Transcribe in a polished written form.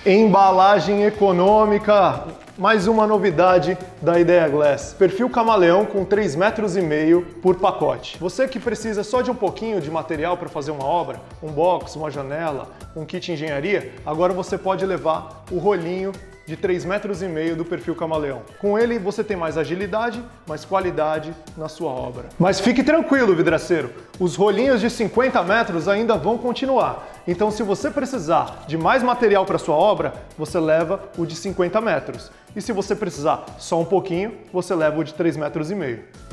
Embalagem econômica, mais uma novidade da Idea Glass. Perfil camaleão com 3,5 metros por pacote. Você que precisa só de um pouquinho de material para fazer uma obra, um box, uma janela, um kit engenharia, agora você pode levar o rolinho de 3,5 metros do perfil camaleão. Com ele você tem mais agilidade, mais qualidade na sua obra. Mas fique tranquilo, vidraceiro, os rolinhos de 50 metros ainda vão continuar. Então se você precisar de mais material para sua obra, você leva o de 50 metros. E se você precisar só um pouquinho, você leva o de 3,5 metros.